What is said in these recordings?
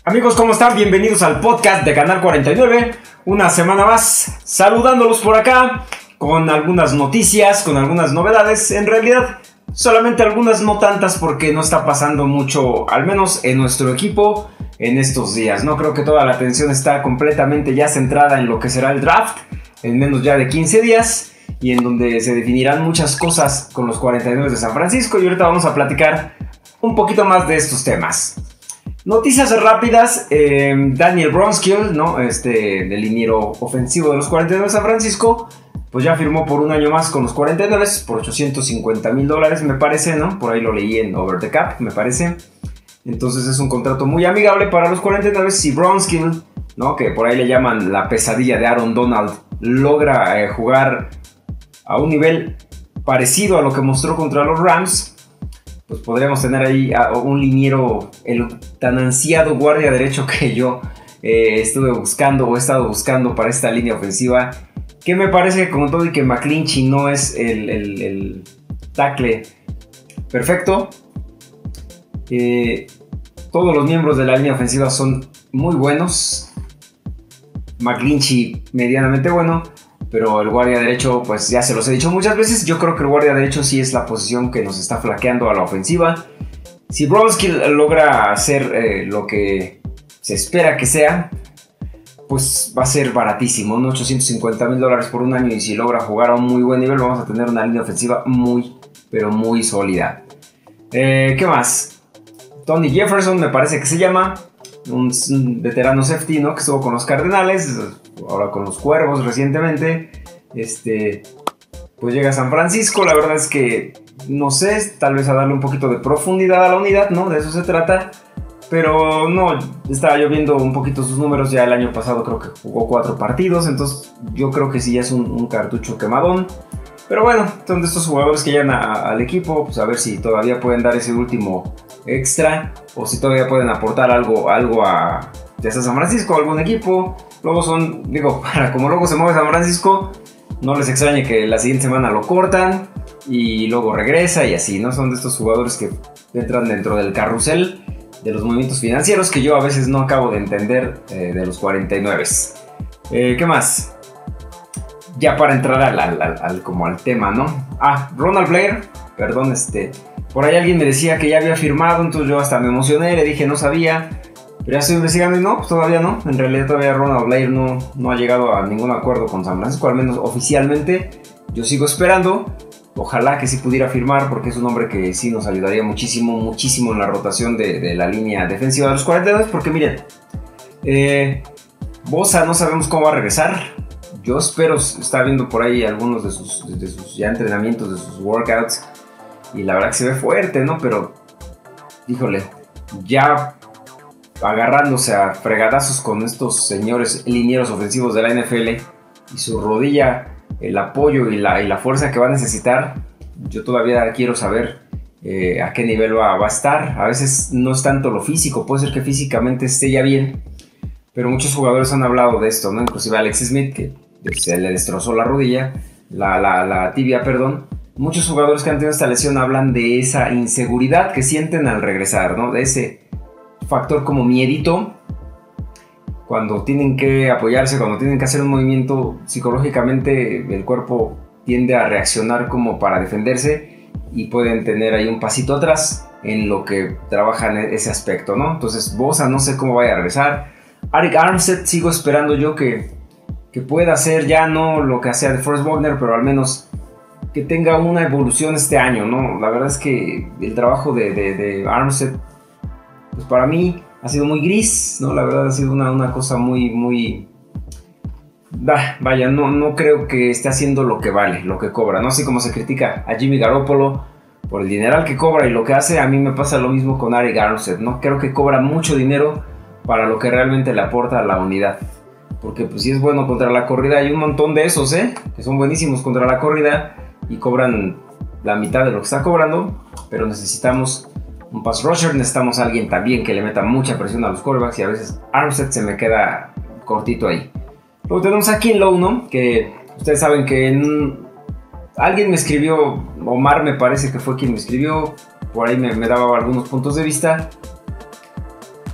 Amigos, ¿cómo están? Bienvenidos al podcast de Canal 49. Una semana más saludándolos por acá con algunas noticias, con algunas novedades. En realidad, solamente algunas, no tantas, porque no está pasando mucho, al menos en nuestro equipo, en estos días. No creo que toda la atención está completamente ya centrada en lo que será el draft, en menos ya de 15 días, y en donde se definirán muchas cosas con los 49 de San Francisco. Y ahorita vamos a platicar un poquito más de estos temas. Noticias rápidas. Daniel Brunskill, ¿no? Del liniero ofensivo de los 49 de San Francisco, pues ya firmó por un año más con los 49 por $850,000, me parece, ¿no? Por ahí lo leí en Over the Cap, me parece. Entonces es un contrato muy amigable para los 49. Si Brunskill, ¿no? Que por ahí le llaman la pesadilla de Aaron Donald, logra jugar a un nivel parecido a lo que mostró contra los Rams, pues podríamos tener ahí a un liniero, el tan ansiado guardia derecho que yo he estado buscando para esta línea ofensiva, que me parece que con todo y que McGlinchey no es el tackle perfecto, todos los miembros de la línea ofensiva son muy buenos. McGlinchey medianamente bueno, pero el guardia derecho, pues ya se los he dicho muchas veces, yo creo que el guardia derecho sí es la posición que nos está flaqueando a la ofensiva. Si Brunskill logra hacer lo que se espera que sea, pues va a ser baratísimo, ¿no? $850,000 por un año, y si logra jugar a un muy buen nivel, vamos a tener una línea ofensiva muy, pero muy sólida. ¿Qué más? Tony Jefferson, me parece que se llama, un veterano safety, ¿no? Que estuvo con los Cardenales, ahora con los Cuervos recientemente. Pues llega a San Francisco. La verdad es que no sé, tal vez a darle un poquito de profundidad a la unidad, ¿no? De eso se trata. Pero no, estaba yo viendo un poquito sus números. Ya el año pasado creo que jugó 4 partidos, entonces yo creo que sí ya es un cartucho quemadón. Pero bueno, son de estos jugadores que llegan al equipo, pues a ver si todavía pueden dar ese último extra, o si todavía pueden aportar algo a ya sea San Francisco o algún equipo. Luego son, como luego se mueve San Francisco, no les extrañe que la siguiente semana lo cortan y luego regresa y así, ¿no? Son de estos jugadores que entran dentro del carrusel de los movimientos financieros que yo a veces no acabo de entender de los 49. ¿Qué más? Ya para entrar al tema, ¿no? Ronald Blair, perdón, por ahí alguien me decía que ya había firmado, entonces yo hasta me emocioné, le dije no sabía, pero ya estoy investigando y no, pues todavía no. En realidad todavía Ronald Blair no ha llegado a ningún acuerdo con San Francisco, al menos oficialmente. Yo sigo esperando, ojalá que sí pudiera firmar, porque es un hombre que sí nos ayudaría muchísimo en la rotación de la línea defensiva de los 42, porque miren, Bosa no sabemos cómo va a regresar. Yo espero, está viendo por ahí algunos de sus ya entrenamientos, de sus workouts, y la verdad que se ve fuerte, ¿no? Pero, híjole, ya agarrándose a fregadazos con estos señores linieros ofensivos de la NFL y su rodilla, el apoyo y la fuerza que va a necesitar, yo todavía quiero saber a qué nivel va a estar. A veces no es tanto lo físico, puede ser que físicamente esté ya bien, pero muchos jugadores han hablado de esto, ¿no? Inclusive Alex Smith, que se le destrozó la rodilla, la tibia, perdón. Muchos jugadores que han tenido esta lesión hablan de esa inseguridad que sienten al regresar, ¿no? De ese factor como miedito cuando tienen que apoyarse, cuando tienen que hacer un movimiento. Psicológicamente el cuerpo tiende a reaccionar como para defenderse y pueden tener ahí un pasito atrás en lo que trabajan ese aspecto, ¿no? Entonces Bosa no sé cómo vaya a regresar. Arik Armstead sigo esperando yo que pueda hacer ya no lo que hacía de Forrest Buckner, pero al menos que tenga una evolución este año, ¿no? La verdad es que el trabajo de Armstead, pues para mí ha sido muy gris, ¿no? La verdad ha sido una cosa muy... Vaya, no creo que esté haciendo lo que vale, lo que cobra, ¿no? Así como se critica a Jimmy Garoppolo por el dineral que cobra y lo que hace, a mí me pasa lo mismo con Arik Armstead, ¿no? Creo que cobra mucho dinero para lo que realmente le aporta a la unidad. Porque pues si es bueno contra la corrida, hay un montón de esos, que son buenísimos contra la corrida y cobran la mitad de lo que está cobrando, pero necesitamos un pass rusher, necesitamos a alguien también que le meta mucha presión a los quarterbacks, y a veces Armstead se me queda cortito ahí. Luego tenemos a Kinlaw, ¿no? Que ustedes saben que alguien me escribió, Omar me parece que fue quien me escribió, por ahí me daba algunos puntos de vista.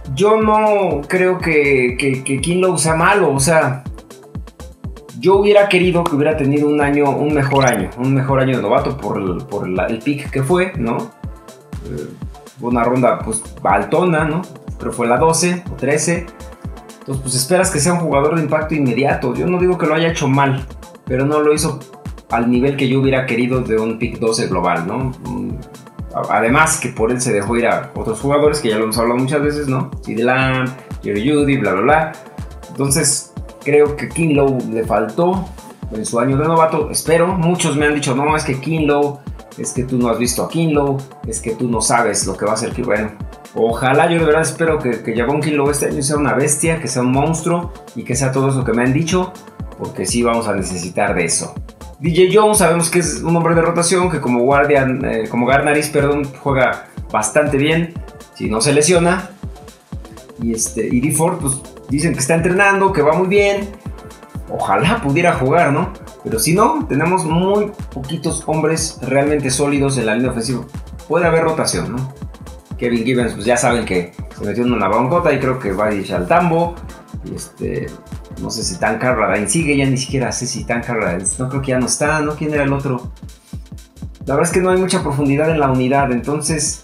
yo no creo que Kinlaw sea malo, o sea, yo hubiera querido que hubiera tenido un mejor año de novato por el pick que fue, ¿no? Una ronda pues altona, ¿no? Pero fue la 12 o 13. Entonces pues esperas que sea un jugador de impacto inmediato. Yo no digo que lo haya hecho mal, pero no lo hizo al nivel que yo hubiera querido de un pick 12 global, ¿no? Además que por él se dejó ir a otros jugadores que ya lo hemos hablado muchas veces, ¿no? CeeDee Lamb, Jerry Jeudy, bla bla bla. Entonces creo que Kinlaw le faltó en su año de novato. Espero, muchos me han dicho, no, es que Kinlaw, es que tú no has visto a Kinlaw, es que tú no sabes lo que va a hacer. Bueno, ojalá, yo de verdad espero que Javon Kinlaw este año sea una bestia, que sea un monstruo y que sea todo eso que me han dicho, porque sí vamos a necesitar de eso. DJ Jones sabemos que es un hombre de rotación, que como Garnaris, juega bastante bien, si no se lesiona. Y Dee Ford, pues dicen que está entrenando, que va muy bien. Ojalá pudiera jugar, ¿no? Pero si no, tenemos muy poquitos hombres realmente sólidos en la línea ofensiva. Puede haber rotación, ¿no? Kevin Gibbons, pues ya saben que se metió en una broncota y creo que va a ir al tambo. No sé si Tan Carradine sigue, ya ni siquiera sé si Tan Carradine, no creo que ya no está, ¿no? ¿Quién era el otro? La verdad es que no hay mucha profundidad en la unidad, entonces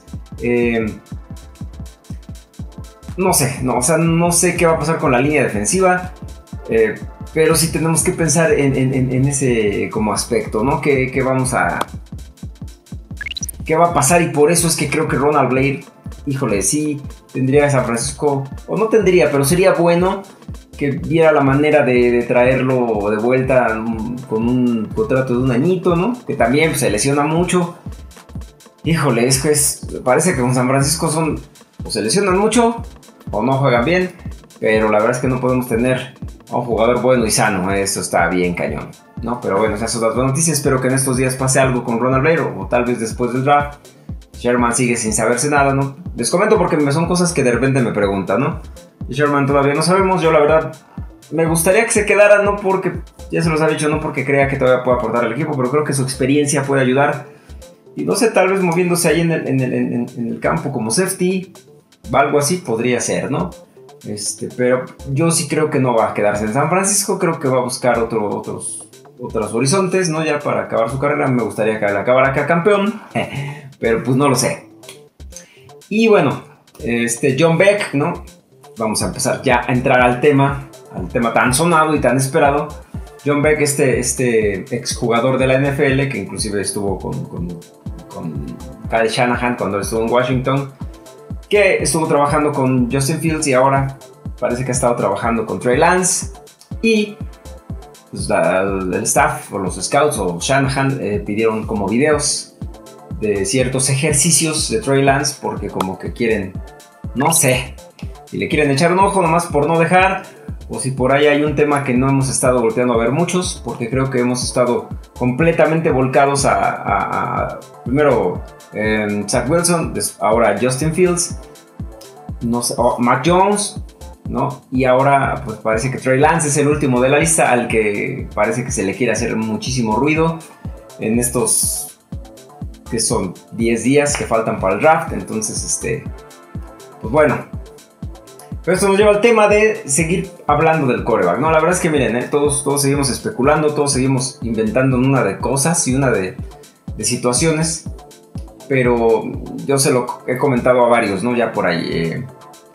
no sé qué va a pasar con la línea defensiva, pero sí tenemos que pensar en ese como aspecto, ¿no? ¿Qué va a pasar? Y por eso es que creo que Ronald Blair, híjole, sí tendría a San Francisco, o no tendría, pero sería bueno que viera la manera de traerlo de vuelta con un contrato de un añito, ¿no? Que también pues, se lesiona mucho. Híjole, parece que con San Francisco o se lesionan mucho o no juegan bien, pero la verdad es que no podemos tener a un jugador bueno y sano. Eso está bien cañón, ¿no? Pero bueno, esas son las buenas noticias. Espero que en estos días pase algo con Ronald Blair, o tal vez después del draft. Sherman sigue sin saberse nada, ¿no? Les comento porque son cosas que de repente me preguntan, ¿no? Sherman todavía no sabemos. Yo la verdad me gustaría que se quedara, no porque, ya se los ha dicho, no porque crea que todavía puede aportar al equipo, pero creo que su experiencia puede ayudar. Y no sé, tal vez moviéndose ahí en el campo como safety, algo así podría ser, ¿no? Pero yo sí creo que no va a quedarse en San Francisco. Creo que va a buscar otros horizontes, ¿no? Ya para acabar su carrera. Me gustaría que acabara acá campeón, pero pues no lo sé. Y bueno, John Beck, ¿no? Vamos a empezar ya a entrar al tema tan sonado y tan esperado. John Beck, exjugador de la NFL, que inclusive estuvo con Kyle Shanahan cuando estuvo en Washington, que estuvo trabajando con Justin Fields y ahora parece que ha estado trabajando con Trey Lance. Y pues, el staff o los scouts o Shanahan pidieron como videos de ciertos ejercicios de Trey Lance, porque como que quieren, no sé, si le quieren echar un ojo nomás por no dejar, o si por ahí hay un tema que no hemos estado volteando a ver muchos, porque creo que hemos estado completamente volcados a primero Zach Wilson, ahora Justin Fields, no sé, Mac Jones, ¿no? Y ahora pues parece que Trey Lance es el último de la lista, al que parece que se le quiere hacer muchísimo ruido en estos, que son 10 días que faltan para el draft. Entonces pues bueno, pero esto nos lleva al tema de seguir hablando del quarterback, ¿no? La verdad es que miren, todos seguimos especulando, todos seguimos inventando una de cosas y una de situaciones, pero yo se lo he comentado a varios, ¿no? Ya por ahí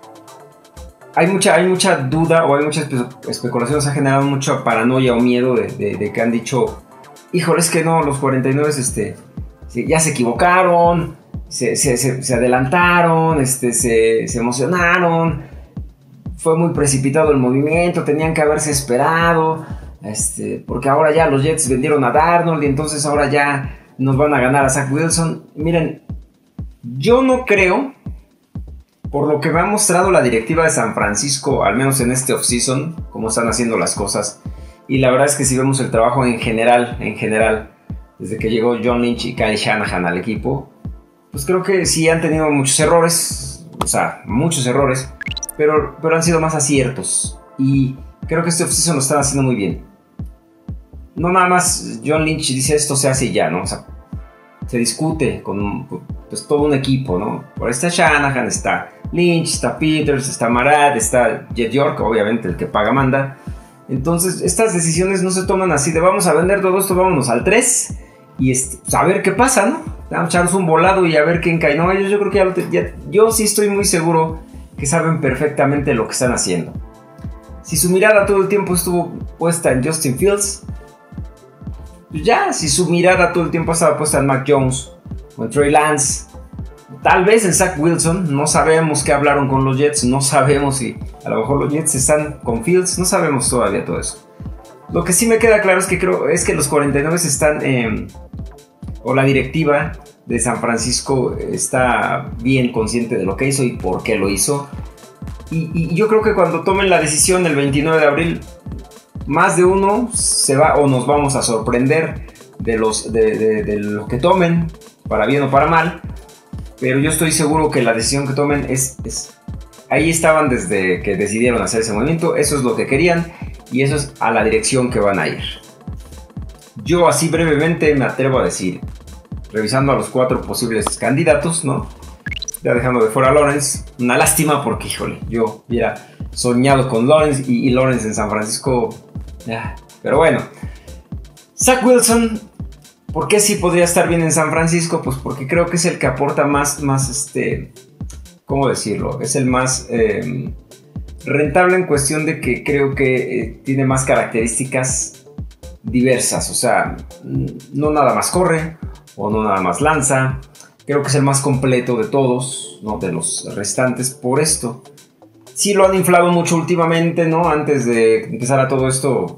hay mucha duda, o hay muchas especulaciones, ha generado mucha paranoia o miedo de que han dicho, híjole, es que no, los 49 ya se equivocaron, se adelantaron, se emocionaron, fue muy precipitado el movimiento, tenían que haberse esperado, porque ahora ya los Jets vendieron a Darnold y entonces ahora ya nos van a ganar a Zach Wilson. Miren, yo no creo, por lo que me ha mostrado la directiva de San Francisco, al menos en este offseason, cómo están haciendo las cosas, y la verdad es que si vemos el trabajo en general, desde que llegó John Lynch y Kyle Shanahan al equipo, pues creo que sí han tenido muchos errores, pero han sido más aciertos, y creo que este offseason lo están haciendo muy bien. No nada más John Lynch dice esto se hace y ya, ¿no? O sea, se discute con pues, todo un equipo, ¿no? Por ahí está Shanahan, está Lynch, está Peters, está Marat, está Jet York, obviamente el que paga manda. Entonces estas decisiones no se toman así de vamos a vender todo esto, vámonos al 3 y pues, a ver qué pasa, ¿no? Vamos a echarnos un volado y a ver quién cae. No, yo creo que yo sí estoy muy seguro que saben perfectamente lo que están haciendo. Si su mirada todo el tiempo estuvo puesta en Justin Fields, pues ya, si su mirada todo el tiempo estaba puesta en Mac Jones o en Trey Lance, tal vez en Zach Wilson, no sabemos qué hablaron con los Jets, no sabemos si a lo mejor los Jets están con Fields, no sabemos todavía todo eso. Lo que sí me queda claro es que los 49 están, o la directiva de San Francisco está bien consciente de lo que hizo y por qué lo hizo. Y yo creo que cuando tomen la decisión el 29 de abril, más de uno se va o nos vamos a sorprender de lo que tomen, para bien o para mal. Pero yo estoy seguro que la decisión que tomen ahí estaban desde que decidieron hacer ese movimiento, eso es lo que querían y eso es a la dirección que van a ir. Yo así brevemente me atrevo a decir, revisando a los 4 posibles candidatos, ¿no? Ya dejando de fuera a Lawrence, una lástima porque, híjole, yo hubiera soñado con Lawrence y Lawrence en San Francisco, pero bueno. Zach Wilson, ¿por qué sí podría estar bien en San Francisco? Pues porque creo que es el que aporta más ¿cómo decirlo? Es el más rentable en cuestión de que creo que tiene más características diversas, o sea, no nada más corre o no nada más lanza. Creo que es el más completo de todos, ¿no? De los restantes por esto. Sí lo han inflado mucho últimamente, ¿no? Antes de empezar a todo esto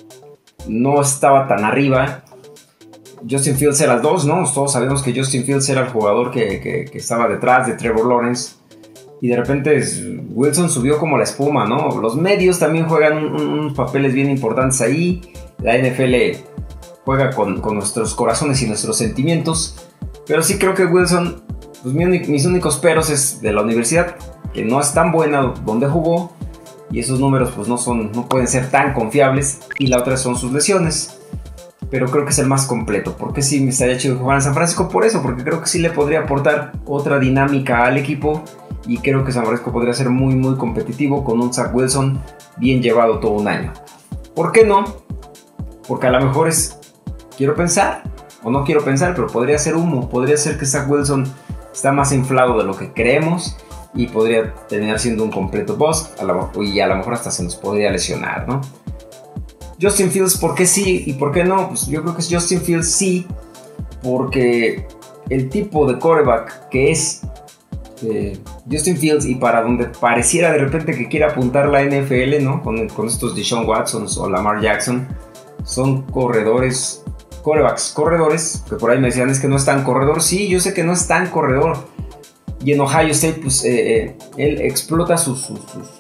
no estaba tan arriba. Justin Fields era el 2, ¿no? Todos sabemos que Justin Fields era el jugador que estaba detrás de Trevor Lawrence. Y de repente Wilson subió como la espuma, ¿no? Los medios también juegan unos papeles bien importantes ahí. La NFL juega con nuestros corazones y nuestros sentimientos. Pero sí creo que Wilson, pues mis únicos peros es de la universidad, que no es tan buena donde jugó, y esos números pues no pueden ser tan confiables, y la otra son sus lesiones. Pero creo que es el más completo. ¿Por qué sí me estaría chido jugar en San Francisco? Por eso, porque creo que sí le podría aportar otra dinámica al equipo, y creo que San Francisco podría ser muy muy competitivo con un Zach Wilson bien llevado todo un año. ¿Por qué no? Porque a lo mejor quiero pensar, o no quiero pensar, pero podría ser humo. Podría ser que Zach Wilson está más inflado de lo que creemos y podría terminar siendo un completo bust, y a lo mejor hasta se nos podría lesionar, ¿no? Justin Fields, ¿por qué sí y por qué no? Pues yo creo que es Justin Fields sí, porque el tipo de quarterback que es Justin Fields, y para donde pareciera de repente que quiere apuntar la NFL, ¿no? Con estos Deshaun Watson o Lamar Jackson, son quarterbacks corredores, que por ahí me decían es que no es tan corredor. Sí, yo sé que no es tan corredor. Y en Ohio State, pues él explota sus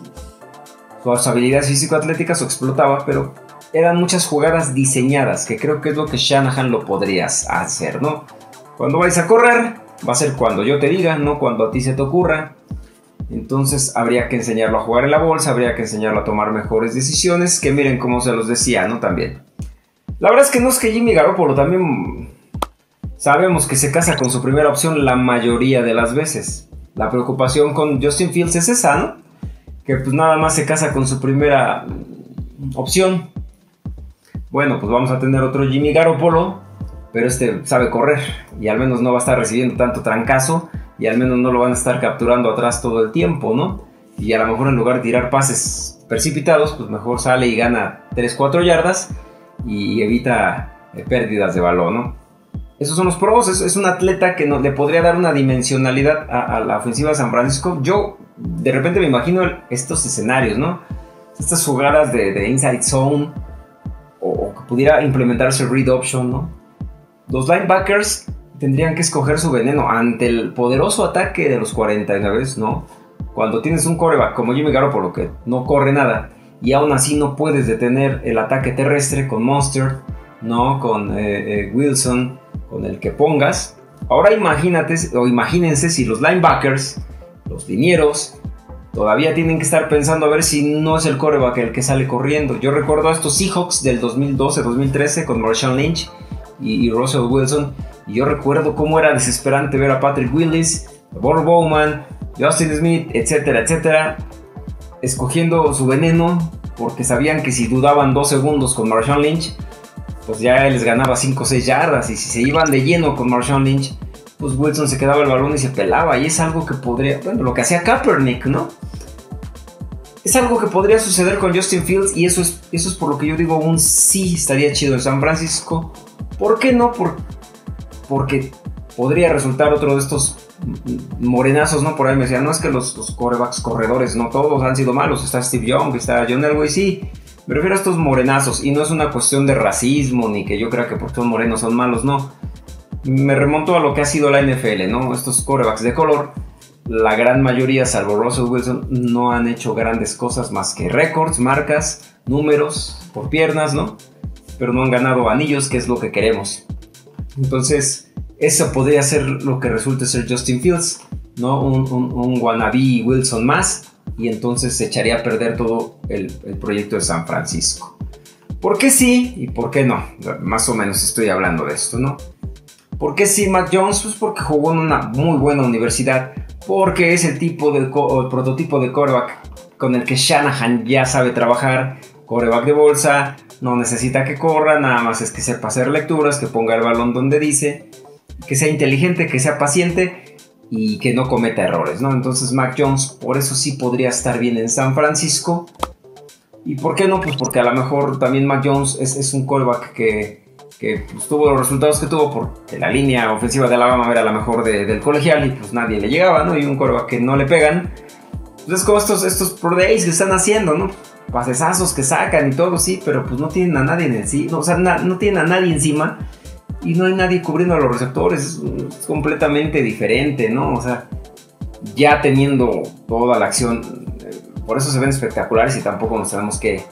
habilidades físico-atléticas, o explotaba, pero eran muchas jugadas diseñadas, que creo que es lo que Shanahan lo podrías hacer, ¿no? Cuando vais a correr, va a ser cuando yo te diga, no cuando a ti se te ocurra. Entonces habría que enseñarlo a jugar en la bolsa, habría que enseñarlo a tomar mejores decisiones, que miren cómo se los decía, ¿no? También. La verdad es que no es que Jimmy Garoppolo también sabemos que se casa con su primera opción la mayoría de las veces. La preocupación con Justin Fields es esa, ¿no? Que pues nada más se casa con su primera opción. Bueno, pues vamos a tener otro Jimmy Garoppolo, pero sabe correr y al menos no va a estar recibiendo tanto trancazo y al menos no lo van a estar capturando atrás todo el tiempo, ¿no? Y a lo mejor en lugar de tirar pases precipitados, pues mejor sale y gana 3-4 yardas y evita pérdidas de balón, ¿no? Esos son los pros. Es un atleta que le podría dar una dimensionalidad a la ofensiva de San Francisco. Yo de repente me imagino estos escenarios, ¿no? Estas jugadas de inside zone, o que pudiera implementarse read option, ¿no? Los linebackers tendrían que escoger su veneno ante el poderoso ataque de los 49, ¿no? Cuando tienes un quarterback como Jimmy Garoppolo que no corre nada, y aún así no puedes detener el ataque terrestre con Mostert, ¿no? Con Wilson, con el que pongas. Ahora imagínense si los linebackers, los linieros, todavía tienen que estar pensando a ver si no es el quarterback el que sale corriendo. Yo recuerdo a estos Seahawks del 2012-2013 con Marshawn Lynch y Russell Wilson, y yo recuerdo cómo era desesperante ver a Patrick Willis, a Bob Bowman Justin Smith, etcétera, etcétera, escogiendo su veneno porque sabían que si dudaban 2 segundos con Marshawn Lynch, pues ya les ganaba 5 o 6 yardas, y si se iban de lleno con Marshawn Lynch, pues Wilson se quedaba el balón y se pelaba, y es algo que podría, bueno, lo que hacía Kaepernick, ¿no? Es algo que podría suceder con Justin Fields, y eso es por lo que yo digo un sí estaría chido en San Francisco. ¿Por qué no? Porque podría resultar otro de estos morenazos, ¿no? Por ahí me decían, no, es que los quarterbacks corredores no todos han sido malos, está Steve Young, está John Elway, sí, me refiero a estos morenazos, y no es una cuestión de racismo, ni que yo crea que porque son morenos son malos, no. Me remonto a lo que ha sido la NFL, ¿no? Estos quarterbacks de color, la gran mayoría, salvo Russell Wilson, no han hecho grandes cosas más que récords, marcas, números por piernas, ¿no? Pero no han ganado anillos, que es lo que queremos. Entonces, eso podría ser lo que resulte ser Justin Fields, ¿no? Un wannabe Wilson más, y entonces se echaría a perder todo el proyecto de San Francisco. ¿Por qué sí y por qué no? Más o menos estoy hablando de esto, ¿no? ¿Por qué sí Mac Jones? Pues porque jugó en una muy buena universidad, porque es el prototipo de quarterback con el que Shanahan ya sabe trabajar, quarterback de bolsa, no necesita que corra, nada más es que sepa hacer lecturas, que ponga el balón donde dice, que sea inteligente, que sea paciente y que no cometa errores, ¿no? Entonces Mac Jones por eso sí podría estar bien en San Francisco. ¿Y por qué no? Pues porque a lo mejor también Mac Jones es un quarterback que pues, tuvo los resultados que tuvo porque la línea ofensiva de Alabama era la mejor del colegial y pues nadie le llegaba, ¿no? Y un quarterback que no le pegan. Pues es como estos pro days que están haciendo, ¿no? Pasesazos que sacan y todo, sí, pero pues no tienen a nadie encima, o sea, no tienen a nadie encima y no hay nadie cubriendo a los receptores, es completamente diferente, ¿no? O sea, ya teniendo toda la acción, por eso se ven espectaculares y tampoco nos tenemos que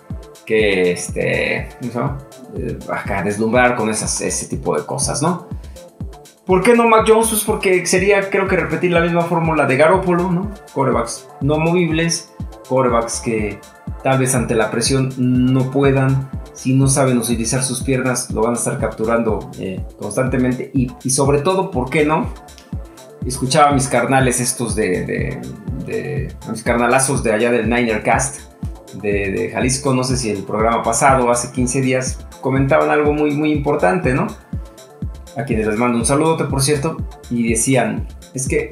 acá deslumbrar con ese tipo de cosas, ¿no? ¿Por qué no Mac Jones? Pues porque sería, creo que repetir la misma fórmula de Garoppolo, ¿no? Quarterbacks no movibles, quarterbacks que tal vez ante la presión no puedan, si no saben utilizar sus piernas, lo van a estar capturando constantemente. Y sobre todo, ¿por qué no? Escuchaba a mis carnales estos a mis carnalazos de allá del Ninercast de Jalisco, no sé si el programa pasado, hace 15 días, comentaban algo muy, muy importante, ¿no? A quienes les mando un saludote, por cierto, y decían, es que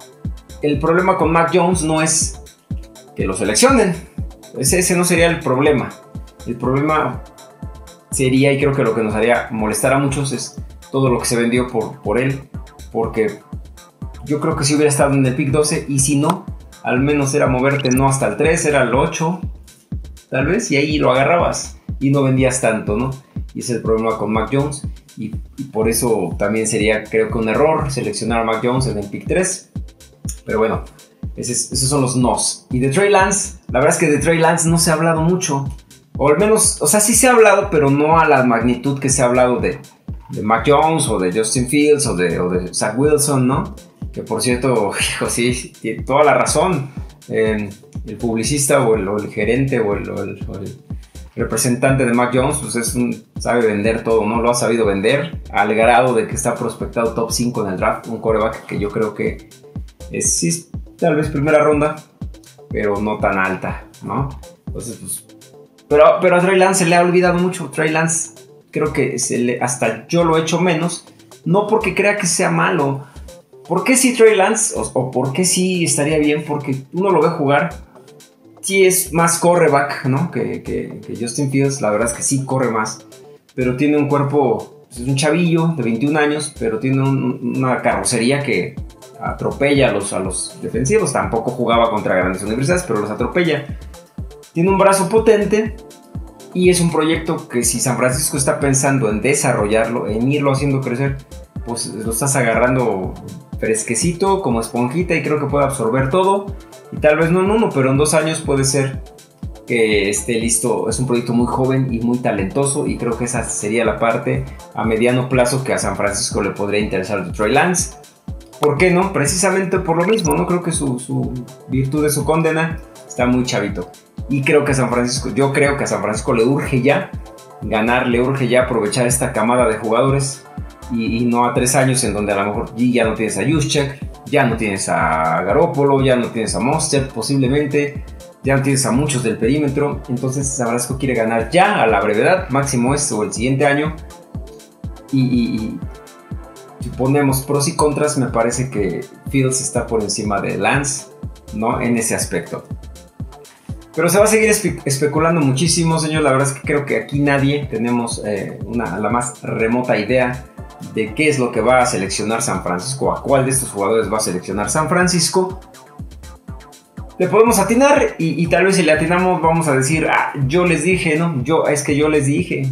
el problema con Mac Jones no es que lo seleccionen, ese no sería el problema. El problema sería, y creo que lo que nos haría molestar a muchos, es todo lo que se vendió por él, porque yo creo que si hubiera estado en el pick 12, y si no, al menos era moverte no hasta el 3, era el 8, tal vez, y ahí lo agarrabas, y no vendías tanto, ¿no? Y ese es el problema con Mac Jones, y por eso también sería, creo que un error, seleccionar a Mac Jones en el pick 3, pero bueno, esos son los nos. Y de Trey Lance, la verdad es que de Trey Lance no se ha hablado mucho, o al menos, o sea, sí se ha hablado, pero no a la magnitud que se ha hablado de Mac Jones, o de Justin Fields, o de Zach Wilson, ¿no? Que por cierto, hijo, sí, tiene toda la razón. El publicista o el gerente o el representante de Mac Jones, pues sabe vender todo, ¿no? Lo ha sabido vender al grado de que está prospectado top 5 en el draft. Un quarterback que yo creo que sí, tal vez primera ronda, pero no tan alta, ¿no? Entonces, pues, pero a Trey Lance se le ha olvidado mucho. Trey Lance creo que hasta yo lo he hecho menos, no porque crea que sea malo. ¿Por qué sí Trey Lance? O ¿por qué sí estaría bien? Porque uno lo ve jugar, sí es más correback, ¿no? que Justin Fields, la verdad es que sí corre más, pero tiene un cuerpo, pues es un chavillo de 21 años, pero tiene una carrocería que atropella a los defensivos. Tampoco jugaba contra grandes universidades, pero los atropella. Tiene un brazo potente y es un proyecto que si San Francisco está pensando en desarrollarlo, en irlo haciendo crecer, pues lo estás agarrando fresquecito, como esponjita, y creo que puede absorber todo, y tal vez no en 1, pero en 2 años puede ser que esté listo. Es un proyecto muy joven y muy talentoso, y creo que esa sería la parte a mediano plazo que a San Francisco le podría interesar de Trey Lance. ¿Por qué no? Precisamente por lo mismo, ¿no? Creo que su virtud de su condena está muy chavito, y creo que yo creo que a San Francisco le urge ya ganar, le urge ya aprovechar esta camada de jugadores y no a 3 años en donde a lo mejor ya no tienes a Juszczyk, ya no tienes a Garoppolo, ya no tienes a Mostert posiblemente, ya no tienes a muchos del perímetro. Entonces San Francisco quiere ganar ya a la brevedad, máximo o el siguiente año. Y si ponemos pros y contras, me parece que Fields está por encima de Lance, ¿no? En ese aspecto. Pero se va a seguir especulando muchísimo, señor. La verdad es que creo que aquí nadie tenemos la más remota idea de qué es lo que va a seleccionar San Francisco, a cuál de estos jugadores va a seleccionar San Francisco. Le podemos atinar y tal vez si le atinamos vamos a decir, yo les dije, ¿no? Es que yo les dije.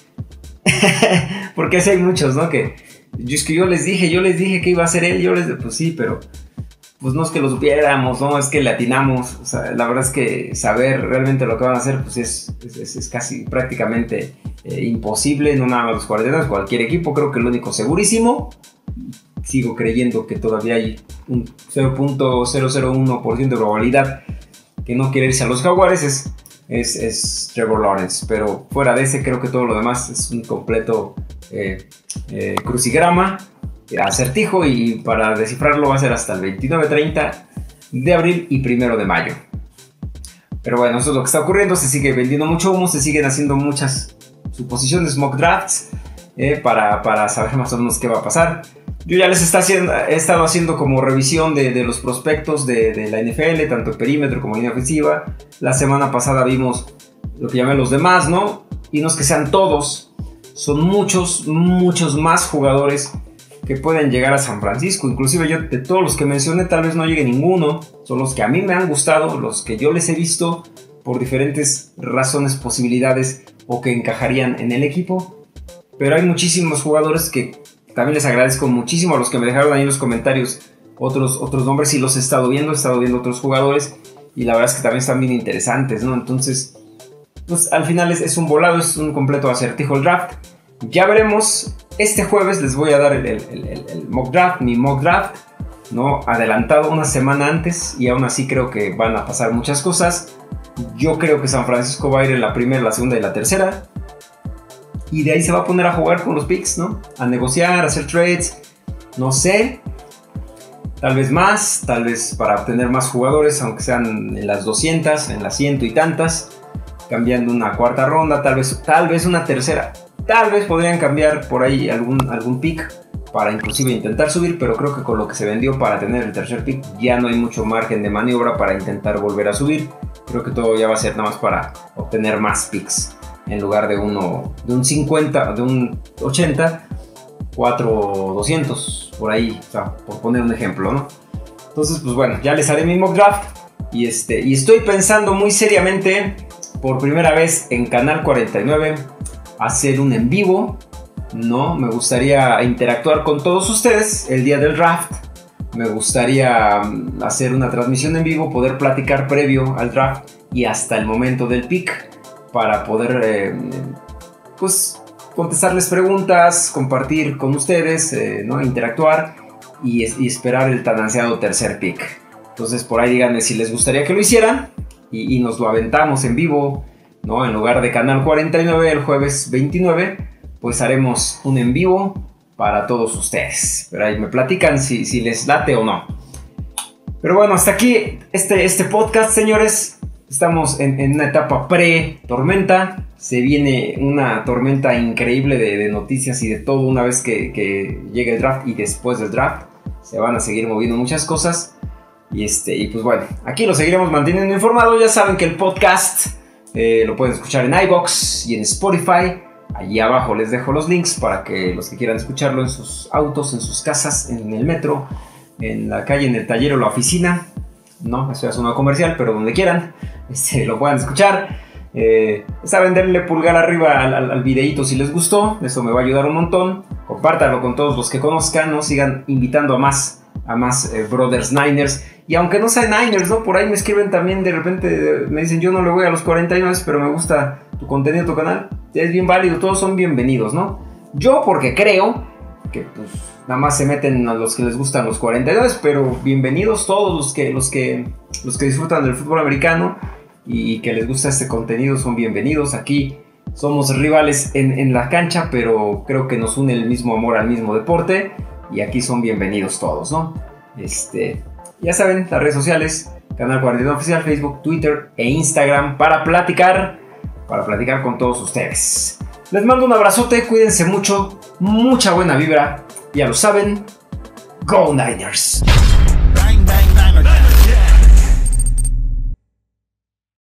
Porque así hay muchos, ¿no? Yo les dije que iba a ser él, pues sí, pero pues no es que lo supiéramos, no es que le atinamos. O sea, la verdad es que saber realmente lo que van a hacer pues es casi prácticamente imposible, no nada más los 49, cualquier equipo. Creo que el único segurísimo, sigo creyendo que todavía hay un 0.001% de probabilidad que no quiere irse a los Jaguares, es Trevor Lawrence. Pero fuera de ese, creo que todo lo demás es un completo crucigrama, acertijo, y para descifrarlo va a ser hasta el 29-30 de abril y 1 de mayo. Pero bueno, eso es lo que está ocurriendo. Se sigue vendiendo mucho humo, se siguen haciendo muchas suposiciones, mock drafts, para saber más o menos qué va a pasar. Yo ya les he estado haciendo como revisión de los prospectos de la NFL, tanto perímetro como línea ofensiva. La semana pasada vimos lo que llamé los demás, ¿no? Y no es que sean todos, son muchos más jugadores que pueden llegar a San Francisco. Inclusive yo, de todos los que mencioné, tal vez no llegue ninguno. Son los que a mí me han gustado, los que yo les he visto por diferentes razones, posibilidades, o que encajarían en el equipo. Pero hay muchísimos jugadores que también les agradezco muchísimo a los que me dejaron ahí en los comentarios otros nombres, y los he estado viendo otros jugadores, y la verdad es que también están bien interesantes, ¿no? Entonces, pues al final es un volado, es un completo acertijo el draft. Ya veremos. Este jueves les voy a dar el mock draft, mi mock draft, ¿no? Adelantado una semana antes, y aún así creo que van a pasar muchas cosas. Yo creo que San Francisco va a ir en la primera, la segunda y la tercera, y de ahí se va a poner a jugar con los picks, ¿no? A negociar, a hacer trades, no sé. Tal vez más, tal vez para obtener más jugadores, aunque sean en las 200, en las 100 y tantas, cambiando una cuarta ronda, tal vez una tercera. Tal vez podrían cambiar por ahí algún pick para inclusive intentar subir, pero creo que con lo que se vendió para tener el tercer pick ya no hay mucho margen de maniobra para intentar volver a subir. Creo que todo ya va a ser nada más para obtener más picks. En lugar de un 50, de un 80, 4,200 por ahí, o sea, por poner un ejemplo, ¿no? Entonces, pues bueno, ya les haré mi mock draft, y estoy pensando muy seriamente, por primera vez en Canal 49, hacer un en vivo, ¿no? Me gustaría interactuar con todos ustedes el día del draft. Me gustaría hacer una transmisión en vivo, poder platicar previo al draft y hasta el momento del pick, para poder pues contestarles preguntas, compartir con ustedes, ¿no? Interactuar y esperar el tan ansiado tercer pick. Entonces por ahí díganme si les gustaría que lo hicieran, y nos lo aventamos en vivo, ¿no? En lugar de Canal 49 el jueves 29, pues haremos un en vivo para todos ustedes. Pero ahí me platican si les late o no. Pero bueno, hasta aquí este podcast, señores. Estamos en una etapa pre-tormenta. Se viene una tormenta increíble de noticias y de todo una vez que llegue el draft, y después del draft se van a seguir moviendo muchas cosas. Y pues bueno, aquí lo seguiremos manteniendo informado. Ya saben que el podcast lo pueden escuchar en iVoox y en Spotify. Allí abajo les dejo los links para que los que quieran escucharlo en sus autos, en sus casas, en el metro, en la calle, en el taller o la oficina. No, eso es una comercial, pero donde quieran lo puedan escuchar. Saben, denle pulgar arriba al videíto si les gustó. Eso me va a ayudar un montón. Compártanlo con todos los que conozcan, ¿no? Sigan invitando a más Brothers Niners. Y aunque no sean Niners, ¿no? Por ahí me escriben también, de repente me dicen: yo no le voy a los 49, pero me gusta tu contenido, tu canal. Es bien válido, todos son bienvenidos, ¿no? Yo porque creo que pues nada más se meten a los que les gustan los 49, pero bienvenidos todos los que disfrutan del fútbol americano y que les gusta este contenido, son bienvenidos. Aquí Somos rivales en la cancha, pero creo que nos une el mismo amor al mismo deporte. Y aquí son bienvenidos todos, ¿no? Ya saben, las redes sociales, Canal 49 Oficial, Facebook, Twitter e Instagram para platicar con todos ustedes. Les mando un abrazote, cuídense mucho, mucha buena vibra. Ya lo saben, Go Niners.